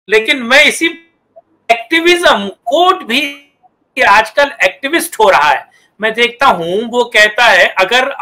लेकिन मैं इसी एक्टिविज्म कोर्ट भी आजकल एक्टिविस्ट हो रहा है, मैं देखता हूं। वो कहता है अगर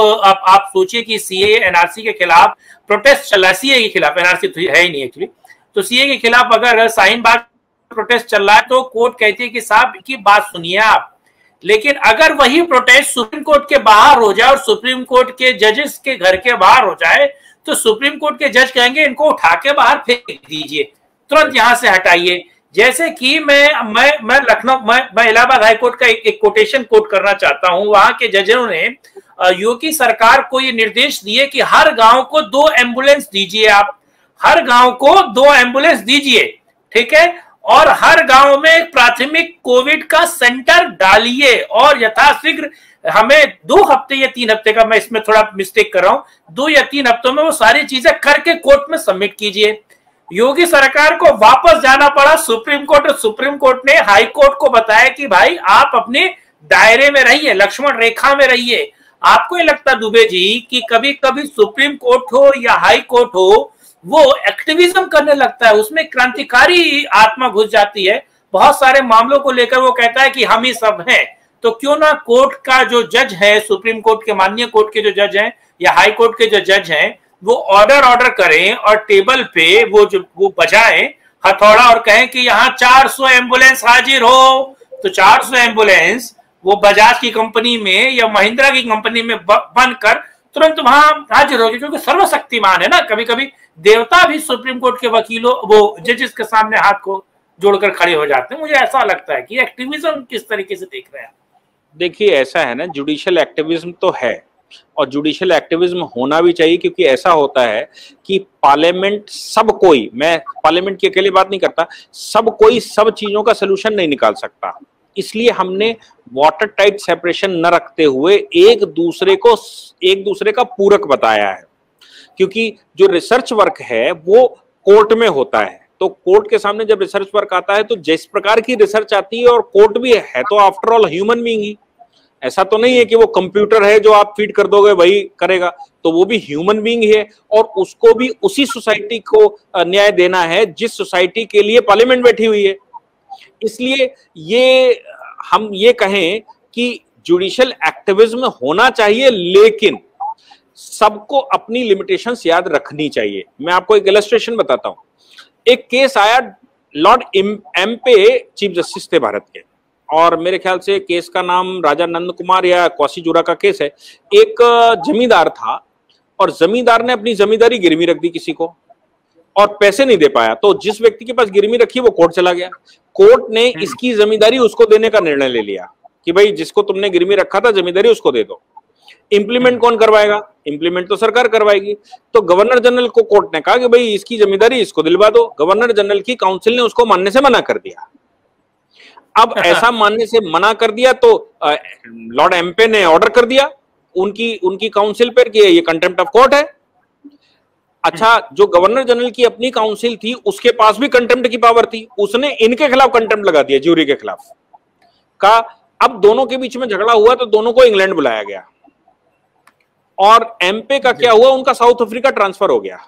आप सोचिए कि सीए एनआरसी के खिलाफ प्रोटेस्ट चल रहा है, सीए के खिलाफ, एनआरसी तो है ही नहीं एक्चुअली, तो सीए के खिलाफ अगर शाहीन बाग प्रोटेस्ट चल रहा है तो कोर्ट कहती है कि साहब की बात सुनिए आप, लेकिन अगर वही प्रोटेस्ट सुप्रीम कोर्ट के बाहर हो जाए और सुप्रीम कोर्ट के जजेस के घर के बाहर हो जाए तो सुप्रीम कोर्ट के जज कहेंगे इनको उठा के बाहर फेंक दीजिए, तुरंत यहां से हटाइए। जैसे कि मैं लखनऊ, मैं इलाहाबाद हाईकोर्ट का एक कोटेशन कोट करना चाहता हूं। वहां के जजों ने योगी सरकार को ये निर्देश दिए कि हर गांव को 2 एम्बुलेंस दीजिए, आप हर गांव को 2 एम्बुलेंस दीजिए, ठीक है, और हर गांव में एक प्राथमिक कोविड का सेंटर डालिए और यथाशीघ्र हमें 2 हफ्ते या 3 हफ्ते का, मैं इसमें थोड़ा मिस्टेक कर रहा हूं, 2 या 3 हफ्तों में वो सारी चीजें करके कोर्ट में सबमिट कीजिए। योगी सरकार को वापस जाना पड़ा सुप्रीम कोर्ट, और सुप्रीम कोर्ट ने हाई कोर्ट को बताया कि भाई आप अपने दायरे में रहिए, लक्ष्मण रेखा में रहिए। आपको ये लगता दुबे जी कि कभी कभी सुप्रीम कोर्ट हो या हाई कोर्ट हो वो एक्टिविज्म करने लगता है, उसमें क्रांतिकारी आत्मा घुस जाती है। बहुत सारे मामलों को लेकर वो कहता है कि हम ही सब हैं, तो क्यों ना कोर्ट का जो जज है, सुप्रीम कोर्ट के माननीय कोर्ट के जो जज हैं या हाई कोर्ट के जो जज हैं, वो ऑर्डर करें और टेबल पे वो बजाएं हथौड़ा और कहें कि यहाँ 400 एम्बुलेंस हाजिर हो, तो 400 एम्बुलेंस वो बजाज की कंपनी में या महिंद्रा की कंपनी में बनकर तुरंत वहां हाजिर होगी, क्योंकि सर्वशक्तिमान है ना। कभी कभी देवता भी सुप्रीम कोर्ट के वकीलों, वो जजेस के सामने हाथ को जोड़कर खड़े हो जाते हैं। मुझे ऐसा लगता है कि एक्टिविज्म किस तरीके से देख रहे हैं। देखिए ऐसा है ना, जुडिशियल एक्टिविज्म तो है और जुडिशियल एक्टिविज्म होना भी चाहिए, क्योंकि ऐसा होता है कि पार्लियामेंट सब कोई, मैं पार्लियामेंट की अकेले बात नहीं करता, सब कोई सब चीजों का सलूशन नहीं निकाल सकता। इसलिए हमने वाटर टाइट सेपरेशन न रखते हुए एक दूसरे का पूरक बताया है, क्योंकि जो रिसर्च वर्क है वो कोर्ट में होता है, तो कोर्ट के सामने जब रिसर्च वर्क आता है तो जिस प्रकार की रिसर्च आती है, और कोर्ट भी है तो आफ्टर ऑल ह्यूमन बीइंग ही, ऐसा तो नहीं है कि वो कंप्यूटर है जो आप फीड कर दोगे वही करेगा, तो वो भी ह्यूमन बीइंग है और उसको भी उसी सोसाइटी को न्याय देना है जिस सोसाइटी के लिए पार्लियामेंट बैठी हुई है। इसलिए हम ये कहें कि जुडिशियल एक्टिविज्म होना चाहिए, लेकिन सबको अपनी लिमिटेशंस याद रखनी चाहिए। मैं आपको एक इलस्ट्रेशन बताता हूं। एक केस आया, लॉर्ड एम्पे चीफ जस्टिस थे भारत के, और मेरे ख्याल से केस का नाम राजा नंद कुमार या कौशीजुरा का केस है। एक जमींदार था और जमींदार ने अपनी जमींदारी गिरवी रख दी किसी को और पैसे नहीं दे पाया, तो जिस व्यक्ति के पास गिरवी रखी वो कोर्ट चला गया। कोर्ट ने इसकी जमींदारी उसको देने का निर्णय ले लिया कि भाई जिसको तुमने गिरवी रखा था जमींदारी उसको दे दो। इंप्लीमेंट कौन करवाएगा? इंप्लीमेंट तो सरकार करवाएगी। तो गवर्नर जनरल को कोर्ट ने कहा कि भाई इसकी जमींदारी इसको दिलवा दो। गवर्नर जनरल की काउंसिल ने उसको मानने से मना कर दिया। अब ऐसा मानने से मना कर दिया तो लॉर्ड एम्पे ने ऑर्डर कर दिया उनकी काउंसिल पर कि ये कंटेम्प्ट ऑफ कोर्ट है। अच्छा, जो गवर्नर जनरल की अपनी काउंसिल थी उसके पास भी कंटेम्प्ट की पावर थी, उसने इनके खिलाफ कंटेम्प्ट लगा दिया, ज्यूरी के खिलाफ का। अब दोनों के बीच में झगड़ा हुआ तो दोनों को इंग्लैंड बुलाया गया और एमपे का क्या हुआ, उनका साउथ अफ्रीका ट्रांसफर हो गया।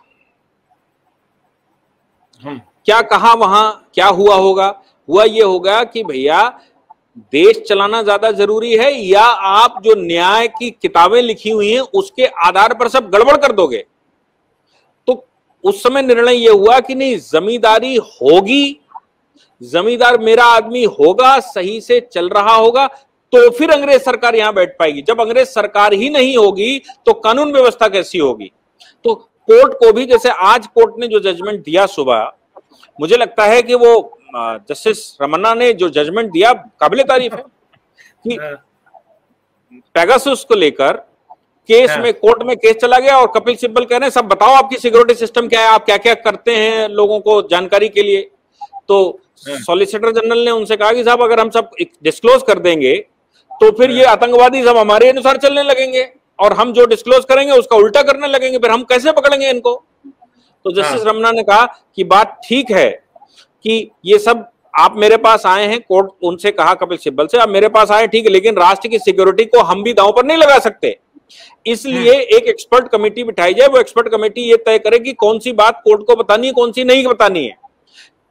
क्या कहा वहां, क्या हुआ होगा? हुआ ये होगा कि भैया देश चलाना ज्यादा जरूरी है या आप जो न्याय की किताबें लिखी हुई हैं उसके आधार पर सब गड़बड़ कर दोगे। तो उस समय निर्णय यह हुआ कि नहीं, जमींदारी होगी, जमींदार मेरा आदमी होगा, सही से चल रहा होगा तो फिर अंग्रेज सरकार यहां बैठ पाएगी। जब अंग्रेज सरकार ही नहीं होगी तो कानून व्यवस्था कैसी होगी? तो कोर्ट को भी, जैसे आज कोर्ट ने जो जजमेंट दिया सुबह, मुझे लगता है कि वो जस्टिस रमन्ना ने जो जजमेंट दिया काबिले तारीफ है कि पेगासस को लेकर केस में, कोर्ट में केस चला गया और कपिल सिब्बल कह रहे हैं सब बताओ आपकी सिक्योरिटी सिस्टम क्या है, आप क्या क्या करते हैं लोगों को जानकारी के लिए। तो सॉलिसिटर जनरल ने उनसे कहा कि साहब अगर हम सब डिस्क्लोज कर देंगे तो फिर ये आतंकवादी सब हमारे अनुसार चलने लगेंगे और हम जो डिस्क्लोज करेंगे उसका उल्टा करने लगेंगे, फिर हम कैसे पकड़ेंगे इनको। तो जस्टिस रमन्ना ने कहा कि बात ठीक है कि ये सब आप मेरे पास आए हैं, कोर्ट उनसे कहा कपिल सिब्बल से, आप मेरे पास आए ठीक है, लेकिन राष्ट्र की सिक्योरिटी को हम भी दांव पर नहीं लगा सकते। इसलिए एक एक्सपर्ट कमेटी बिठाई जाए, वो एक्सपर्ट कमेटी ये तय करे कि कौन सी बात कोर्ट को बतानी है, कौन सी नहीं बतानी है।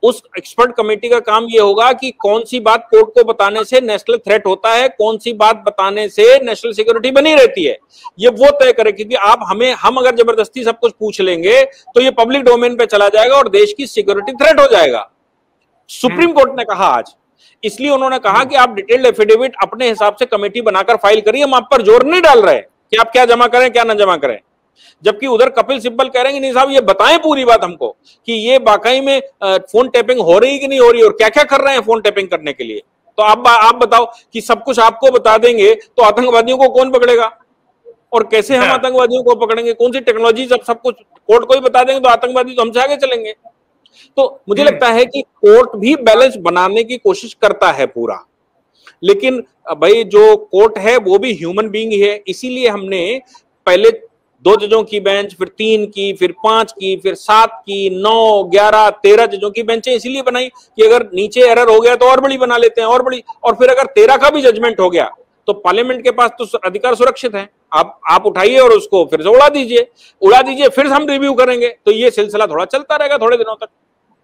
उस एक्सपर्ट कमेटी का काम ये होगा कि कौन सी बात कोर्ट को बताने से नेशनल थ्रेट होता है, कौन सी बात बताने से नेशनल सिक्योरिटी बनी रहती है, ये वो तय करे। क्योंकि हम अगर जबरदस्ती सब कुछ पूछ लेंगे तो ये पब्लिक डोमेन पे चला जाएगा और देश की सिक्योरिटी थ्रेट हो जाएगा। सुप्रीम कोर्ट ने कहा आज, इसलिए उन्होंने कहा कि आप डिटेल्ड एफिडेविट अपने हिसाब से कमेटी बनाकर फाइल करिए, हम आप पर जोर नहीं डाल रहे कि आप क्या जमा करें क्या ना जमा करें। जबकि उधर कपिल सिब्बल कह रहे हैं कि नहीं साहब ये बताएं पूरी बात हमको कि ये वाकई में फोन टैपिंग हो रही कि नहीं हो रही और क्या क्या कर रहे हैं फोन टैपिंग करने के लिए। तो आप बताओ कि सब कुछ आपको बता देंगे तो आतंकवादियों को कौन पकड़ेगा और कैसे हम आतंकवादियों को पकड़ेंगे? कौन सी टेक्नोलॉजी, सब कुछ कोर्ट को ही बता देंगे तो आतंकवादी तो हमसे आगे चलेंगे। तो मुझे लगता है कि कोर्ट भी बैलेंस बनाने की कोशिश करता है पूरा, लेकिन भाई जो कोर्ट है वो भी ह्यूमन बीइंग है। इसीलिए हमने पहले 2 जजों की बेंच, फिर 3 की, फिर 5 की, फिर 7 की, 9, 11, 13 जजों की बेंचें इसीलिए बनाई कि अगर नीचे एरर हो गया तो और बड़ी बना लेते हैं, और बड़ी। और फिर अगर 13 का भी जजमेंट हो गया तो पार्लियामेंट के पास तो अधिकार सुरक्षित है, आप उठाइए और उसको फिर से उड़ा दीजिए, फिर हम रिव्यू करेंगे। तो ये सिलसिला थोड़ा चलता रहेगा थोड़े दिनों तक।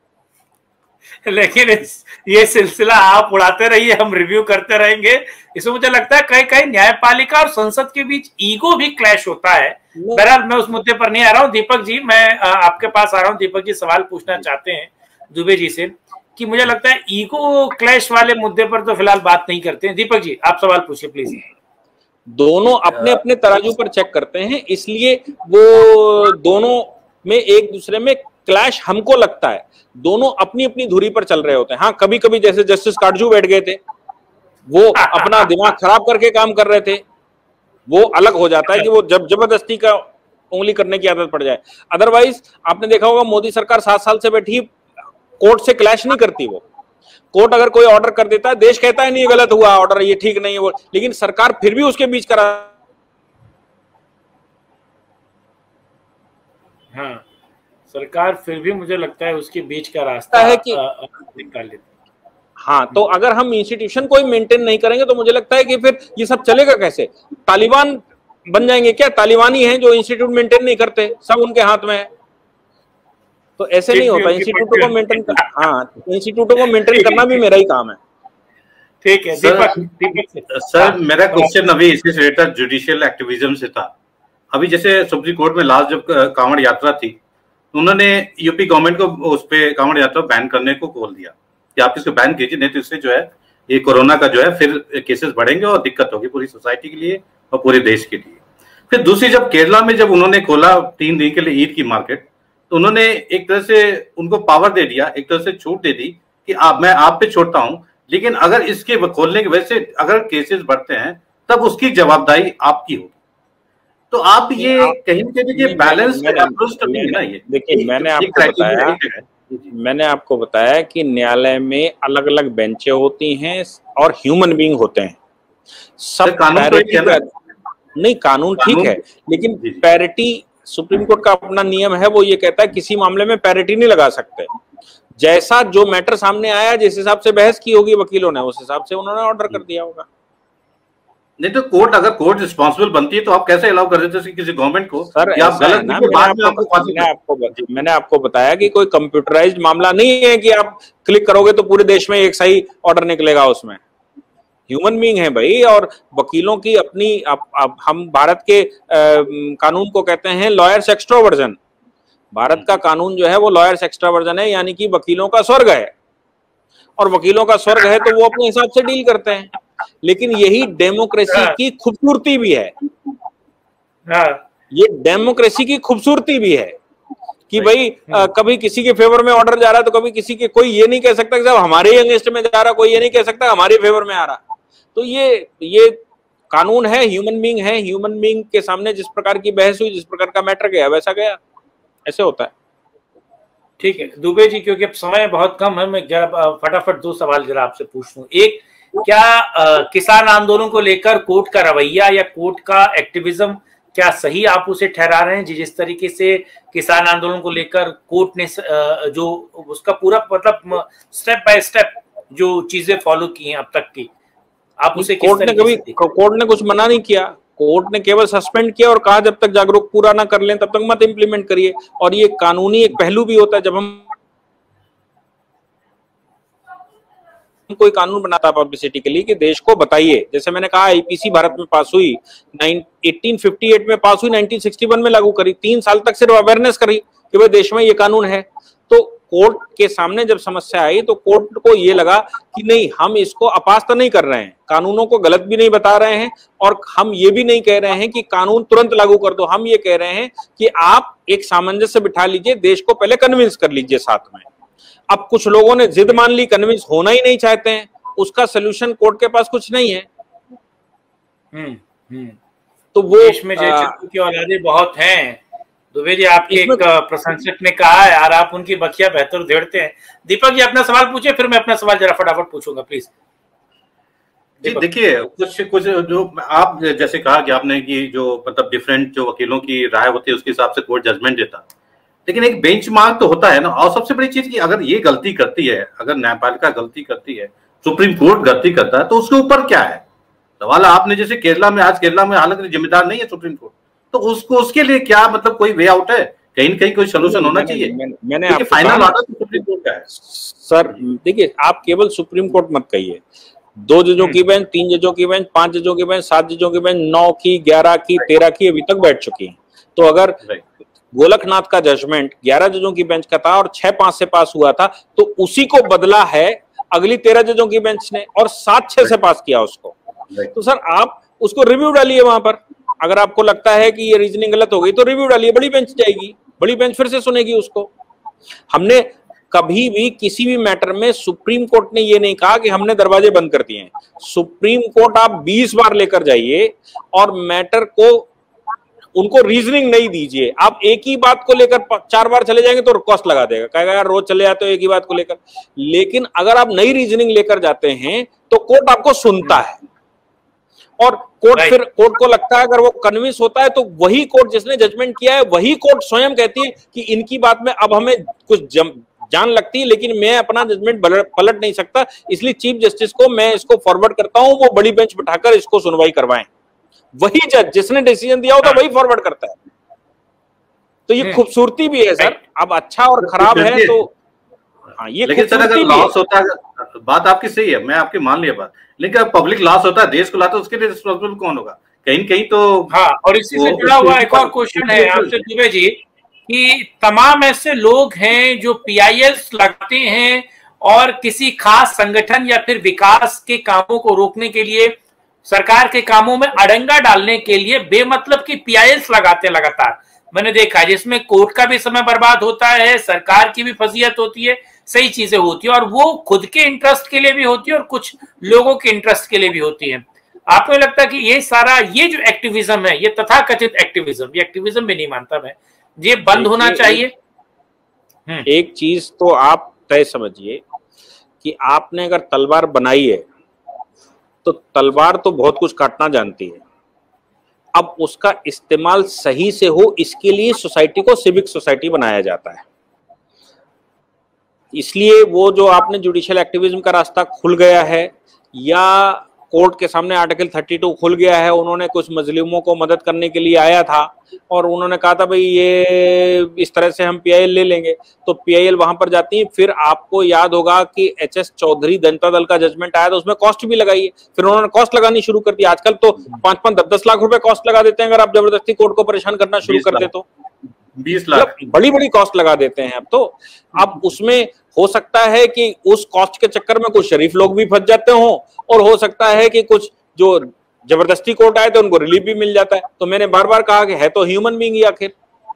लेकिन ये सिलसिला आप उड़ाते रहिए, हम रिव्यू करते रहेंगे। इसमें मुझे लगता है कहीं कहीं न्यायपालिका और संसद के बीच ईगो भी क्लैश होता है। बहरहाल मैं उस मुद्दे पर नहीं आ रहा हूं। दीपक जी, मैं आपके पास आ रहा हूं। दीपक जी सवाल पूछना चाहते हैं दुबे जी से कि मुझे लगता है ईगो क्लैश वाले मुद्दे पर तो फिलहाल बात नहीं करते हैं। दीपक जी आप सवाल पूछिए प्लीज। दोनों अपने अपने तराजू पर चेक करते हैं, इसलिए वो दोनों में एक दूसरे में क्लैश हमको लगता है। दोनों अपनी अपनी धुरी पर चल रहे होते हैं। हाँ, कभी कभी जैसे जस्टिस काटजू बैठ गए थे, वो अपना दिमाग खराब करके काम कर रहे थे, वो अलग हो जाता है कि वो जब जबरदस्ती का उंगली करने की आदत पड़ जाए। अदरवाइज आपने देखा होगा मोदी सरकार 7 साल से बैठी, कोर्ट से क्लैश नहीं करती। वो कोर्ट अगर कोई ऑर्डर कर देता है, देश कहता है नहीं ये गलत हुआ ऑर्डर, ये ठीक नहीं है वो, लेकिन सरकार फिर भी उसके बीच करा। हाँ, सरकार फिर भी मुझे लगता है उसके बीच का रास्ता है कि निकाल लेती। हाँ, तो अगर हम इंस्टीट्यूशन को ही मेंटेन नहीं करेंगे तो मुझे लगता है कि फिर ये सब चलेगा कैसे? तालिबान बन जाएंगे क्या? तालिबान ही हैं जो इंस्टीट्यूट मेंटेन नहीं करते, सब उनके हाथ में है। तो ऐसे नहीं होता। इंस्टीट्यूटों को मेंटेन इंस्टीट्यूटों को मेंटेन करना भी मेरा ही काम है। ठीक है दीपक। सर मेरा क्वेश्चन अभी इससे रिलेटेड जुडिशियल एक्टिविज्म से था। अभी जैसे सुप्रीम कोर्ट में लास्ट जब कांवड़ यात्रा थी, उन्होंने यूपी गवर्नमेंट को उस पे कांवड़ यात्रा बैन करने को बोल दिया कि आप इसको बैन कीजिए, नहीं तो इससे जो है ये कोरोना का जो है फिर केसेस बढ़ेंगे और दिक्कत होगी पूरी सोसाइटी के लिए और पूरे देश के लिए। फिर दूसरी जब केरला में जब उन्होंने खोला 3 दिन के लिए ईद की मार्केट, तो उन्होंने एक तरह से उनको पावर दे दिया, एक तरह से छूट दे दी कि मैं आप पे छोड़ता हूं, लेकिन अगर इसके खोलने की वजह से अगर केसेस बढ़ते हैं तब उसकी जवाबदारी आपकी होगी। तो आप ये कहीं ना कहीं बैलेंस अप्रोच तो नहीं है ना ये। देखिए, मैंने आपको बताया कि न्यायालय में अलग अलग बेंचें होती हैं और ह्यूमन बीइंग होते हैं। सब नहीं, कानून ठीक है, लेकिन पैरिटी सुप्रीम कोर्ट का अपना नियम है, वो ये कहता है किसी मामले में पैरिटी नहीं लगा सकते। जैसा जो मैटर सामने आया, जिस हिसाब से बहस की होगी वकीलों ने, उस हिसाब से उन्होंने ऑर्डर कर दिया होगा। नहीं तो कोर्ट, अगर कोर्ट रिस्पॉन्सिबल बनती है तो आप कैसे अलाउ कर देते किसी गवर्नमेंट को? सर आप गलत ना, मैंने आपको बताया कि कोई कंप्यूटराइज्ड मामला नहीं है कि आप क्लिक करोगे तो पूरे देश में एक सही ऑर्डर निकलेगा। उसमें ह्यूमन बीइंग है भाई, और वकीलों की अपनी हम भारत के कानून को कहते हैं लॉयर्स एक्स्ट्रोवर्जन। भारत का कानून जो है वो लॉयर्स एक्स्ट्रावर्जन है, यानी कि वकीलों का स्वर्ग है, और वकीलों का स्वर्ग है तो वो अपने हिसाब से डील करते हैं। लेकिन यही डेमोक्रेसी की खूबसूरती भी है। ये डेमोक्रेसी की खूबसूरती भी है कि भाई कभी किसी के फेवर में ऑर्डर जा रहा है तो कभी किसी के, कोई ये नहीं कह सकता कि साहब हमारे अगेंस्ट में जा रहा, कोई ये नहीं कह सकता हमारे फेवर में आ रहा। तो ये कानून है, ह्यूमन बीइंग है, ह्यूमन बीइंग के सामने जिस प्रकार की बहस हुई, जिस प्रकार का मैटर गया वैसा गया, ऐसे होता है। ठीक है दुबे जी, क्योंकि अब समय बहुत कम है, मैं फटाफट 2 सवाल जरा आपसे पूछ लूं। एक, क्या किसान आंदोलन को लेकर कोर्ट का रवैया या कोर्ट का एक्टिविज्म क्या सही आप उसे ठहरा रहे हैं? जिस तरीके से किसान आंदोलन को लेकर कोर्ट ने जो उसका पूरा मतलब स्टेप बाय स्टेप जो चीजें फॉलो की हैं अब तक की, आप उसे कोर्ट ने कुछ मना नहीं किया। कोर्ट ने केवल सस्पेंड किया और कहा जब तक जागरूक पूरा ना कर लें तब तक मत इंप्लीमेंट करिए। और ये कानूनी एक पहलू भी होता है, जब हम कोई कानून बनाता है पब्लिसिटी के लिए कि देश को बताइए, जैसे मैंने कहा आईपीसी भारत में पास हुई 1858 में पास हुई, 1961 में लागू करी, 3 साल तक सिर्फ अवेयरनेस करी कि भाई देश में ये कानून है। तो कोर्ट के सामने जब समस्या आई तो कोर्ट को ये लगा कि नहीं, हम इसको अपास्त नहीं कर रहे हैं, कानूनों को गलत भी नहीं बता रहे हैं और हम ये भी नहीं कह रहे हैं कि कानून तुरंत लागू कर दो, हम ये कह रहे हैं कि आप एक सामंजस्य बिठा लीजिए, देश को पहले कन्विंस कर लीजिए साथ में। अब कुछ लोगों ने जिद मान ली, कन्विंस होना ही नहीं चाहते हैं, उसका सोल्यूशन कोर्ट के पास कुछ नहीं है। तो वो देश में जयचंद्र की औलादे बहुत हैं। दुबे जी, आपके एक प्रशंसक ने कहा है यार आप उनकी बखिया बेहतर उधेड़ते हैं। दीपक जी अपना सवाल पूछे, फिर मैं अपना सवाल जरा फटाफट पूछूंगा प्लीज। जी देखिए, कुछ जो आप जैसे कहा कि आपने कि जो मतलब डिफरेंट जो वकीलों की राय होती है उसके हिसाब से कोर्ट जजमेंट देता, लेकिन एक बेंचमार्क तो होता है ना। और सबसे बड़ी चीज कि अगर ये गलती करती है, अगर न्यायपालिका गलती करती है, सुप्रीम कोर्ट गलती करता है, तो उसके ऊपर क्या है सवाल। आपने जैसे केरला में, आज केरला में हालांकि जिम्मेदार नहीं है सुप्रीम कोर्ट, तो उसको उसके लिए क्या मतलब कोई वे आउट है, कहीं न कहीं कोई सोल्यूशन होना चाहिए। मैंने फाइनल ऑर्डर तो सुप्रीम कोर्ट का है सर। देखिए, आप केवल सुप्रीम कोर्ट मत कहिए, 2 जजों की बेंच, 3 जजों की बेंच, 5 जजों की बेंच, 7 जजों की बेंच, 9 की, 11 की, 13 की अभी तक बैठ चुकी है। तो अगर गोलकनाथ का जजमेंट 11 जजों की बेंच का था और 6-5 से पास हुआ था, तो उसी को बदला है अगली 13 जजों की बेंच ने और 7-6 से पास किया उसको। तो सर आप उसको रिव्यू डालिए वहां पर, अगर आपको लगता है कि ये रीजनिंग गलत हो गई तो रिव्यू डालिए, बड़ी बेंच जाएगी, बड़ी बेंच फिर से सुनेगी उसको। हमने कभी भी किसी भी मैटर में सुप्रीम कोर्ट ने ये नहीं कहा कि हमने दरवाजे बंद कर दिए हैं। सुप्रीम कोर्ट आप 20 बार लेकर जाइए और मैटर को उनको रीजनिंग नहीं दीजिए। आप एक ही बात को लेकर 4 बार चले जाएंगे तो कॉस्ट लगा देगा, कहेगा यार रोज चले जाते हो एक ही बात को लेकर। लेकिन अगर आप नई रीजनिंग लेकर जाते हैं तो कोर्ट आपको सुनता है और कोर्ट फिर कोर्ट को लगता है, अगर वो कन्विंस होता है तो वही कोर्ट जिसने जजमेंट किया है वही कोर्ट स्वयं कहती है कि इनकी बात में अब हमें कुछ जान लगती है, लेकिन मैं अपना जजमेंट पलट नहीं सकता, इसलिए चीफ जस्टिस को मैं इसको फॉरवर्ड करता हूं, वो बड़ी बेंच बिठाकर इसको सुनवाई करवाएं। वही जज जिसने डिसीजन दिया होता वही फॉरवर्ड करता है। तो ये खूबसूरती भी है सर। अब अच्छा और खराब है तो हाँ, ये लेकिन सर अगर लॉस होता है, बात आपकी सही है, मैं आपकी मान लिया बात, लेकिन पब्लिक लॉस होता है, देश को लाता है, उसके लिए रिस्पॉन्सिबल कौन होगा? कहीं कहीं तो हाँ। और इसी से जुड़ा हुआ एक और क्वेश्चन है आपसे दुबे जी कि तमाम ऐसे लोग हैं जो पीआईएल्स लगाते हैं और किसी खास संगठन या फिर विकास के कामों को रोकने के लिए, सरकार के कामों में अड़ंगा डालने के लिए बेमतलब की पीआईएल्स लगाते हैं लगातार। मैंने देखा है जिसमें कोर्ट का भी समय बर्बाद होता है, सरकार की भी फजीयत होती है, सही चीजें होती है और वो खुद के इंटरेस्ट के लिए भी होती है और कुछ लोगों के इंटरेस्ट के लिए भी होती है। आपको लगता है कि ये सारा ये जो एक्टिविज्म है, ये तथाकथित एक्टिविज्म, ये एक्टिविज्म भी नहीं मानता मैं, ये बंद होना चाहिए। एक चीज तो आप तय समझिए कि आपने अगर तलवार बनाई है तो तलवार तो बहुत कुछ काटना जानती है। अब उसका इस्तेमाल सही से हो, इसके लिए सोसाइटी को सिविक सोसाइटी बनाया जाता है। इसलिए वो जो आपने जुडिशियल एक्टिविज्म का रास्ता खुल गया है या कोर्ट के सामने आर्टिकल 32 खुल गया है, उन्होंने कुछ मजलूमों को मदद करने के लिए आया था और उन्होंने कहा था भाई ये इस तरह से हम पीआईएल ले लेंगे, तो पीआईएल वहां पर जाती है। फिर आपको याद होगा कि एचएस चौधरी जनता दल का जजमेंट आया था, उसमें कॉस्ट भी लगाई है, फिर उन्होंने कॉस्ट लगानी शुरू कर दी। आजकल तो 5-5, 10-10 लाख रुपए कॉस्ट लगा देते हैं अगर आप जबरदस्ती कोर्ट को परेशान करना शुरू कर दे तो 20 लाख बड़ी बड़ी कॉस्ट लगा देते हैं। अब उसमें हो सकता है कि उस कॉस्ट के चक्कर में कुछ शरीफ लोग भी फंस जाते हों और हो सकता है कि कुछ जो जबरदस्ती कोर्ट आए थे उनको रिलीफ भी मिल जाता है। तो मैंने बार बार कहा कि है तो ह्यूमन बीइंग ही आखिर।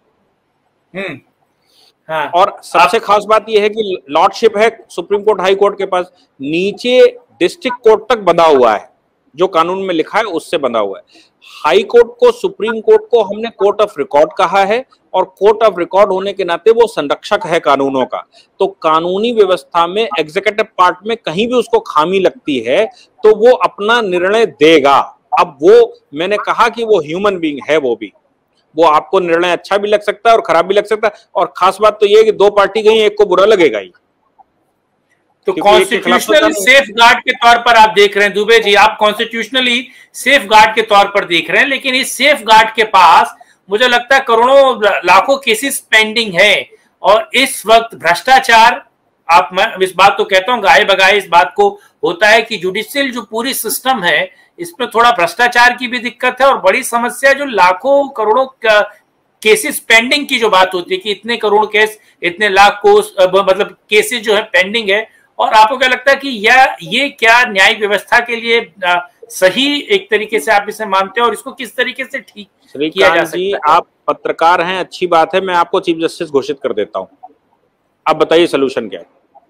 हाँ। और सबसे खास बात यह है कि लॉर्डशिप है सुप्रीम कोर्ट हाई कोर्ट के पास, नीचे डिस्ट्रिक्ट कोर्ट तक बंधा हुआ है, जो कानून में लिखा है उससे बंधा हुआ है। हाई कोर्ट को, सुप्रीम कोर्ट को हमने कोर्ट ऑफ रिकॉर्ड कहा है और कोर्ट ऑफ रिकॉर्ड होने के नाते वो संरक्षक है कानूनों का। तो कानूनी व्यवस्था में एग्जीक्यूटिव पार्ट में कहीं भी उसको खामी लगती है तो वो अपना निर्णय देगा। अब वो मैंने कहा कि वो ह्यूमन बीइंग है, वो आपको निर्णय अच्छा भी लग सकता है और खराब भी लग सकता है। और खास बात तो ये है कि 2 पार्टी गई, एक को बुरा लगेगा ही। तो कॉन्स्टिट्यूशनल सेफ गार्ड के तौर पर आप देख रहे हैं दुबे जी, आप कॉन्स्टिट्यूशनली सेफ गार्ड के तौर पर देख रहे हैं, लेकिन इस सेफ गार्ड के पास मुझे लगता है करोड़ों लाखों केसेस पेंडिंग है और इस वक्त भ्रष्टाचार मैं इस बात तो कहता हूँ, गाये बगाए इस बात को होता है कि जुडिशियल जो पूरी सिस्टम है इसमें थोड़ा भ्रष्टाचार की भी दिक्कत है, और बड़ी समस्या जो लाखों करोड़ों केसेस पेंडिंग की जो बात होती है कि इतने करोड़ केस, इतने लाख मतलब केसेस जो है पेंडिंग है। और आपको क्या लगता है कि ये क्या न्यायिक व्यवस्था के लिए सही एक तरीके से आप इसे मानते हैं, और इसको किस तरीके से ठीक किया जा सकता है? आप पत्रकार हैं, अच्छी बात है, मैं आपको चीफ जस्टिस घोषित कर देता हूं। आप बताइए सोल्यूशन क्या है?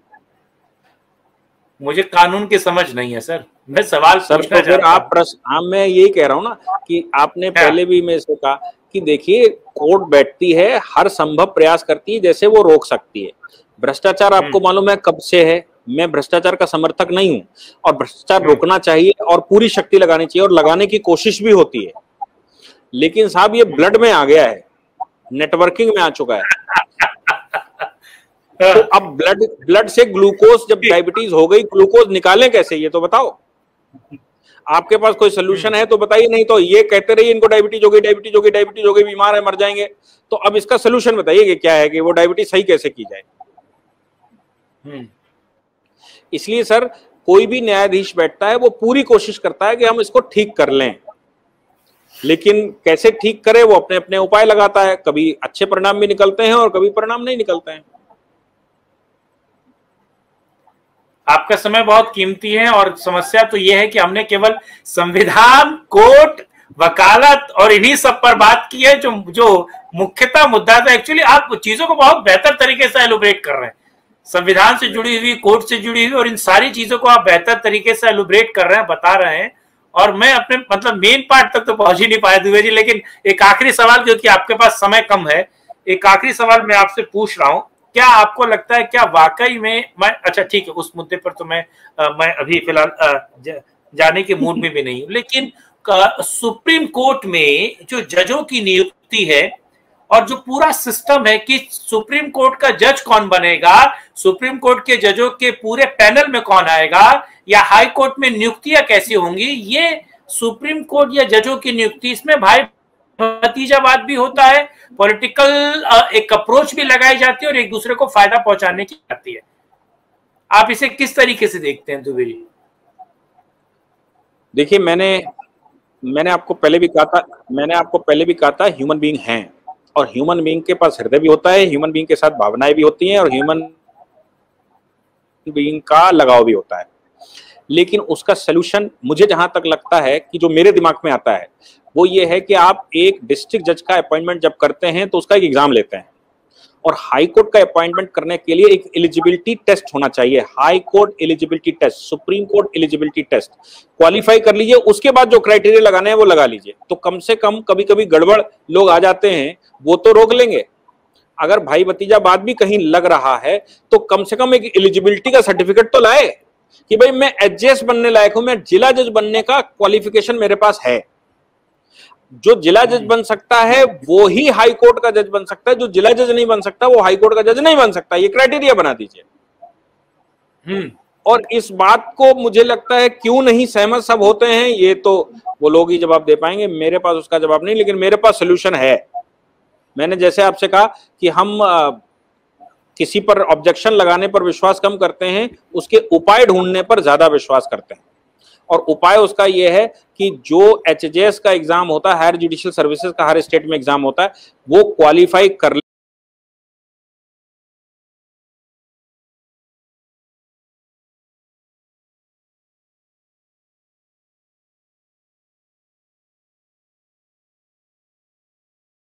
मुझे कानून की समझ नहीं है सर, मैं सवाल सर तो फिर आप प्रश्न, हाँ मैं यही कह रहा हूं ना कि आपने पहले भी मेरे से कहा कि देखिए कोर्ट बैठती है, हर संभव प्रयास करती है जैसे वो रोक सकती है। भ्रष्टाचार आपको मालूम है कब से है, मैं भ्रष्टाचार का समर्थक नहीं हूं, और भ्रष्टाचार रोकना चाहिए और पूरी शक्ति लगानी चाहिए, और लगाने की कोशिश भी होती है। लेकिन साहब ये ब्लड में आ गया है, नेटवर्किंग में आ चुका है। तो अब ब्लड से ग्लूकोज, जब डायबिटीज हो गई, ग्लूकोज निकालें कैसे, ये तो बताओ। आपके पास कोई सोल्यूशन है तो बताइए, नहीं तो ये कहते रहिए इनको डायबिटीज हो गई, डायबिटीज हो गई, डायबिटीज हो गई, बीमार है, मर जाएंगे। तो अब इसका सोल्यूशन बताइए कि क्या है कि वो डायबिटीज सही कैसे की जाए। इसलिए सर कोई भी न्यायाधीश बैठता है वो पूरी कोशिश करता है कि हम इसको ठीक कर लें, लेकिन कैसे ठीक करे वो अपने अपने उपाय लगाता है। कभी अच्छे परिणाम भी निकलते हैं और कभी परिणाम नहीं निकलते हैं। आपका समय बहुत कीमती है, और समस्या तो यह है कि हमने केवल संविधान, कोर्ट, वकालत और इन्हीं सब पर बात की है, जो मुख्यतः मुद्दा था। एक्चुअली आप चीजों को बहुत बेहतर तरीके से एलुब्रेट कर रहे हैं, संविधान से जुड़ी हुई, कोर्ट से जुड़ी हुई, और इन सारी चीजों को आप बेहतर तरीके से एलुब्रेट कर रहे हैं, बता रहे हैं। और मैं अपने मतलब मेन पार्ट तक तो पहुंच ही नहीं पाया दुबे जी, लेकिन एक आखिरी सवाल, क्योंकि आपके पास समय कम है, एक आखिरी सवाल मैं आपसे पूछ रहा हूं, क्या आपको लगता है, क्या वाकई में अच्छा ठीक है, उस मुद्दे पर तो मैं अभी फिलहाल जाने के मूड में भी नहीं हूं, लेकिन सुप्रीम कोर्ट में जो जजों की नियुक्ति है और जो पूरा सिस्टम है कि सुप्रीम कोर्ट का जज कौन बनेगा, सुप्रीम कोर्ट के जजों के पूरे पैनल में कौन आएगा, या हाई कोर्ट में नियुक्तियां कैसी होंगी, ये सुप्रीम कोर्ट या जजों की नियुक्ति, इसमें भाई भतीजावाद भी होता है, पॉलिटिकल एक अप्रोच भी लगाई जाती है, और एक दूसरे को फायदा पहुंचाने की जाती है। आप इसे किस तरीके से देखते हैं दुबे जी? देखिए मैंने आपको पहले भी कहा था ह्यूमन बीइंग हैं, और ह्यूमन बीइंग के पास हृदय भी होता है, ह्यूमन बीइंग के साथ भावनाएं भी होती हैं, और ह्यूमन बीइंग का लगाव भी होता है। लेकिन उसका सलूशन मुझे जहां तक लगता है कि जो मेरे दिमाग में आता है वो ये है कि आप एक डिस्ट्रिक्ट जज का अपॉइंटमेंट जब करते हैं तो उसका एक एग्जाम लेते हैं, और हाई कोर्ट का अपॉइंटमेंट करने के लिए एक एलिजिबिलिटी टेस्ट होना चाहिए, high court eligibility test, supreme court eligibility test. Qualify कर लीजिए, उसके बाद जो क्राइटेरिया लगाने हैं वो लगा लीजिए। तो कम से कम कभी कभी गड़बड़ लोग आ जाते हैं, वो तो रोक लेंगे। अगर भाई भतीजा बात भी कहीं लग रहा है तो कम से कम एक एलिजिबिलिटी का सर्टिफिकेट तो लाए कि भाई मैं एचजीएस बनने लायक हूं, मैं जिला जज बनने का क्वालिफिकेशन मेरे पास है। जो जिला जज बन सकता है वो ही हाई कोर्ट का जज बन सकता है, जो जिला जज नहीं बन सकता वो हाई कोर्ट का जज नहीं बन सकता। ये क्राइटेरिया बना दीजिए। और इस बात को मुझे लगता है क्यों नहीं सहमत सब होते हैं, ये तो वो लोग ही जवाब दे पाएंगे, मेरे पास उसका जवाब नहीं, लेकिन मेरे पास सोल्यूशन है। मैंने जैसे आपसे कहा कि हम किसी पर ऑब्जेक्शन लगाने पर विश्वास कम करते हैं, उसके उपाय ढूंढने पर ज्यादा विश्वास करते हैं। और उपाय उसका यह है कि जो एचजेएस का एग्जाम होता है, हायर जुडिशियल सर्विसेज का हर स्टेट में एग्जाम होता है, वो क्वालिफाई कर